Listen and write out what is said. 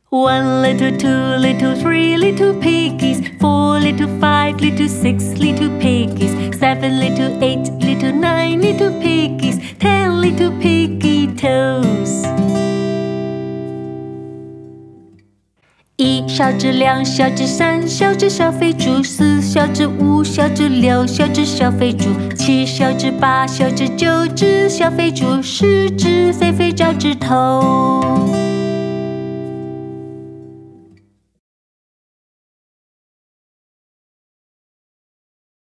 One little, two little, three little piggies, 4 little, 5 little, 6 little piggies, 7 little, 8 little, 9 little piggies, 10 little piggy toes. 1小只2小只3小只小肥猪，4小只5小只6小只小肥猪，7小只8小只9只小肥猪，10只肥肥脚趾头。